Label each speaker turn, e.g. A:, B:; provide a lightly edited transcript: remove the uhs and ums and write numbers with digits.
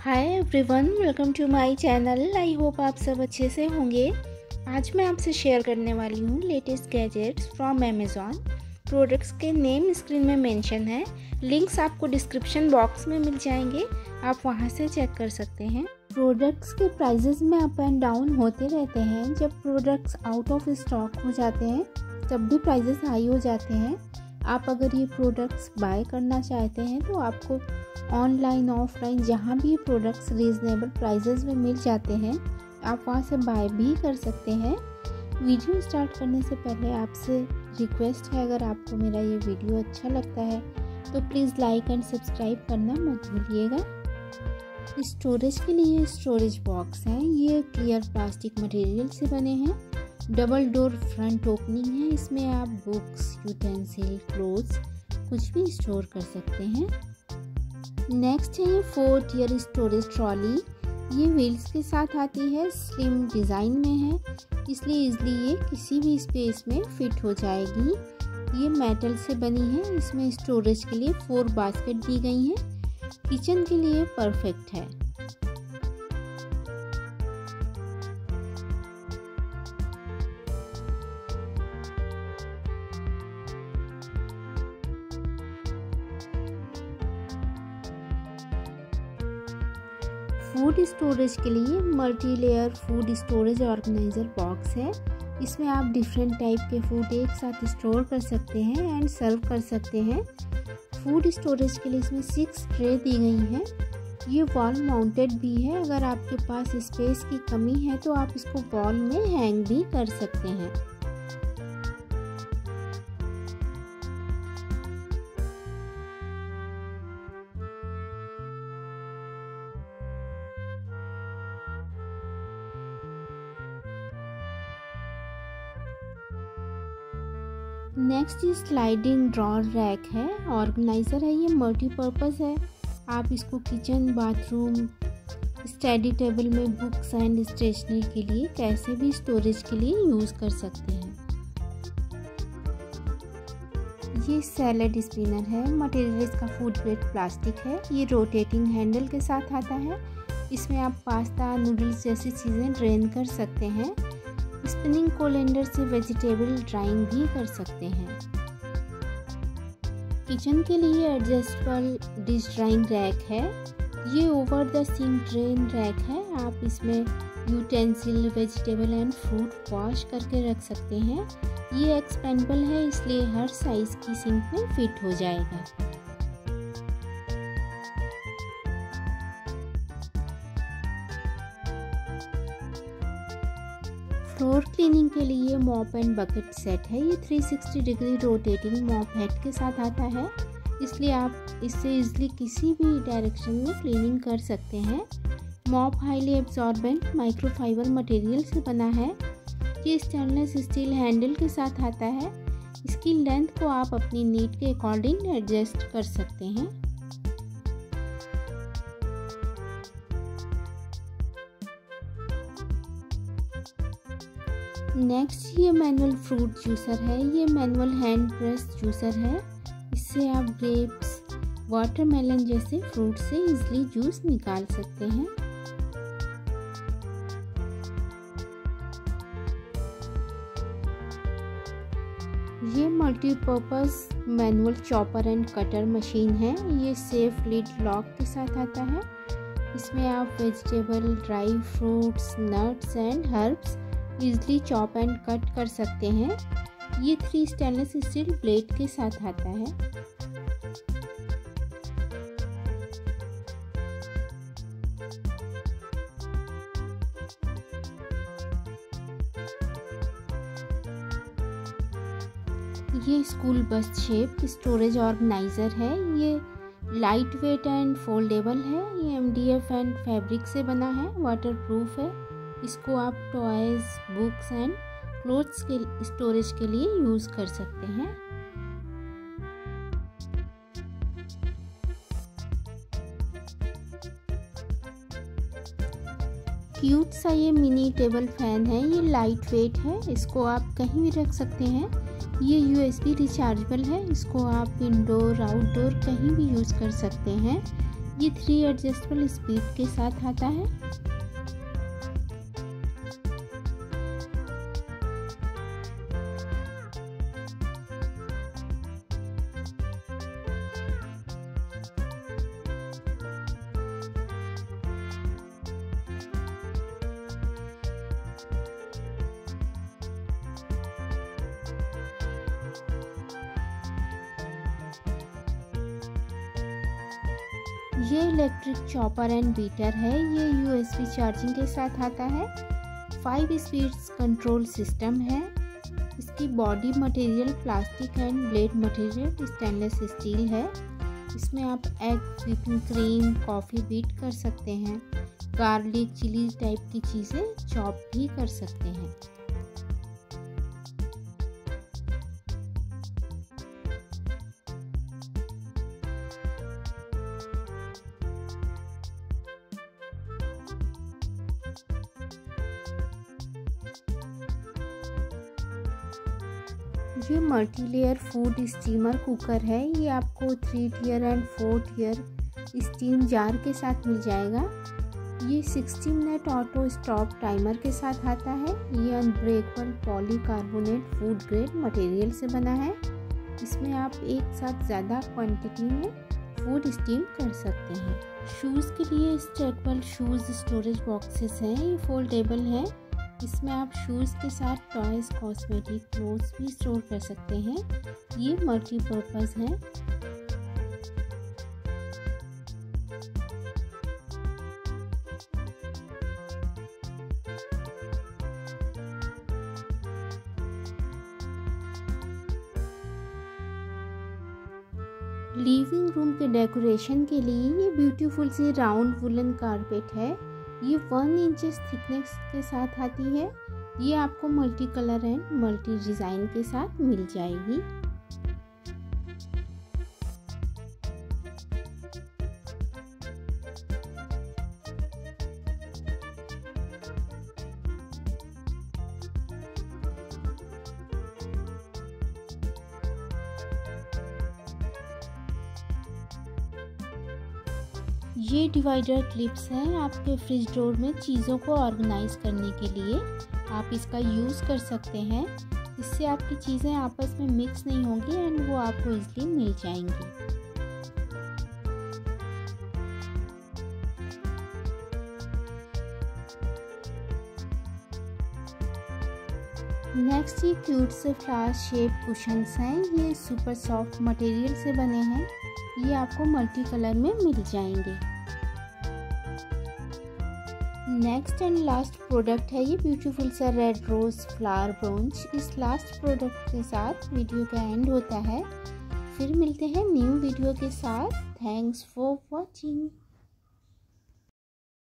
A: Hi everyone, welcome to my channel. I hope आप सब अच्छे से होंगे। आज मैं आपसे शेयर करने वाली हूँ latest gadgets from Amazon. Products के नेम स्क्रीन में मेंशन है, लिंक्स आपको डिस्क्रिप्शन बॉक्स में मिल जाएंगे, आप वहाँ से चेक कर सकते हैं। प्रोडक्ट्स के प्राइजेस में अप एंड डाउन होते रहते हैं। जब प्रोडक्ट्स आउट ऑफ स्टॉक हो जाते हैं तब भी प्राइजेस हाई हो जाते हैं। आप अगर ये प्रोडक्ट्स बाय करना चाहते हैं तो आपको ऑनलाइन ऑफलाइन जहाँ भी प्रोडक्ट्स रीज़नेबल प्राइजेस में मिल जाते हैं आप वहाँ से बाय भी कर सकते हैं। वीडियो स्टार्ट करने से पहले आपसे रिक्वेस्ट है, अगर आपको मेरा ये वीडियो अच्छा लगता है तो प्लीज़ लाइक एंड सब्सक्राइब करना मत भूलिएगा। स्टोरेज के लिए स्टोरेज बॉक्स हैं। ये क्लियर प्लास्टिक मटेरियल से बने हैं। डबल डोर फ्रंट ओपनिंग है। इसमें आप बुक्स, यूटेंसिल, क्लोथ्स कुछ भी स्टोर कर सकते हैं। नेक्स्ट है ये 4 टियर स्टोरेज ट्रॉली। ये व्हील्स के साथ आती है, स्लिम डिज़ाइन में है, इसलिए इजली ये किसी भी स्पेस में फिट हो जाएगी। ये मेटल से बनी है। इसमें स्टोरेज के लिए 4 बास्केट दी गई हैं। किचन के लिए परफेक्ट है। फूड स्टोरेज के लिए multi layer food storage organizer box है। इसमें आप डिफरेंट टाइप के फूड एक साथ स्टोर कर सकते हैं एंड सर्व कर सकते हैं। फूड स्टोरेज के लिए इसमें 6 ट्रे दी गई हैं। ये वॉल माउंटेड भी है। अगर आपके पास स्पेस की कमी है तो आप इसको वॉल में हैंग भी कर सकते हैं। नेक्स्ट ये स्लाइडिंग ड्रॉर रैक है, ऑर्गेनाइज़र है। ये मल्टीपर्पज़ है। आप इसको किचन, बाथरूम, स्टडी टेबल में बुक्स एंड स्टेशनरी के लिए, कैसे भी स्टोरेज के लिए यूज़ कर सकते हैं। ये सैलेड स्पिनर है। मटेरियल इसका फूड ग्रेड प्लास्टिक है। ये रोटेटिंग हैंडल के साथ आता है। इसमें आप पास्ता, नूडल्स जैसी चीज़ें ड्रेन कर सकते हैं। स्पिनिंग कोलेंडर से वेजिटेबल ड्राइंग भी कर सकते हैं। किचन के लिए एडजस्टेबल डिश ड्राइंग रैक है। ये over the sink drain rack है। आप इसमें utensil, vegetable and fruit wash करके रख सकते हैं। ये एक्सपेंडेबल है, इसलिए हर साइज की सिंक में फिट हो जाएगा। फ्लोर क्लीनिंग के लिए मॉप एंड बकेट सेट है। ये 360 डिग्री रोटेटिंग मॉप हेड के साथ आता है, इसलिए आप इससे इजली किसी भी डायरेक्शन में क्लीनिंग कर सकते हैं। Mop highly absorbent microfibre material से बना है। ये स्टेनलेस स्टील हैंडल के साथ आता है। इसकी लेंथ को आप अपनी नीड के अकॉर्डिंग एडजस्ट कर सकते हैं। नेक्स्ट ये मैनुअल फ्रूट जूसर है। ये मैनुअल हैंड प्रेस जूसर है। इससे आप ग्रेप्स, वाटरमेलन जैसे फ्रूट से इजली जूस निकाल सकते हैं। ये multipurpose manual chopper and cutter machine है। ये सेफ लिड लॉक के साथ आता है। इसमें आप vegetable, dry fruits, nuts and herbs easily chop and cut कर सकते हैं। ये 3 स्टेनलेस स्टील प्लेट के साथ आता है। ये school bus shape storage organiser है। ये लाइट वेट एंड फोल्डेबल है। ये MDF एंड फैब्रिक से बना है, वाटरप्रूफ है। इसको आप टॉयज, बुक्स एंड क्लोथ्स के स्टोरेज के लिए यूज़ कर सकते हैं। क्यूट सा ये मिनी टेबल फैन है। ये लाइट वेट है, इसको आप कहीं भी रख सकते हैं। ये USB रिचार्जेबल है। इसको आप इंडोर, आउटडोर कहीं भी यूज़ कर सकते हैं। ये 3 एडजस्टेबल स्पीड के साथ आता है। ये इलेक्ट्रिक चॉपर एंड बीटर है। ये USB चार्जिंग के साथ आता है। 5 स्पीड्स कंट्रोल सिस्टम है। इसकी body material plastic and blade material stainless steel है। इसमें आप egg, whipping cream, coffee beat कर सकते हैं। गार्लिक, चिली टाइप की चीज़ें चॉप भी कर सकते हैं। ये multi layer food steamer cooker है। ये आपको 3 tier and 4 tier steam jar के साथ मिल जाएगा। ये 60 मिनट ऑटो स्टॉप टाइमर के साथ आता है। ये unbreakable polycarbonate food grade material से बना है। इसमें आप एक साथ ज़्यादा क्वांटिटी में फूड स्टीम कर सकते हैं। शूज़ के लिए स्ट्रेचेबल शूज़ स्टोरेज बॉक्सेस हैं। ये फोल्डेबल है। इसमें आप शूज़ के साथ टॉयज, कॉस्मेटिक, क्लोथ्स भी स्टोर कर सकते हैं। ये मल्टीपर्पज़ है। लिविंग रूम के डेकोरेशन के लिए ये ब्यूटीफुल सी राउंड वुलन कारपेट है। ये 1 इंचेस थिकनेस के साथ आती है। ये आपको multi colour and multi design के साथ मिल जाएगी। ये डिवाइडर क्लिप्स हैं आपके फ्रिज डोर में चीज़ों को ऑर्गेनाइज करने के लिए। आप इसका यूज़ कर सकते हैं। इससे आपकी चीज़ें आपस में मिक्स नहीं होंगी एंड वो आपको इजीली मिल जाएंगी। नेक्स्ट ये क्यूट से फ्लावर शेप कुशन्स हैं। ये सुपर सॉफ्ट मटेरियल से बने हैं। ये आपको मल्टी कलर में मिल जाएंगे। नेक्स्ट एंड लास्ट प्रोडक्ट है ये ब्यूटीफुल सा रेड रोज फ्लावर ब्रोंच। इस लास्ट प्रोडक्ट के साथ वीडियो का एंड होता है। फिर मिलते हैं न्यू वीडियो के साथ। Thanks for watching.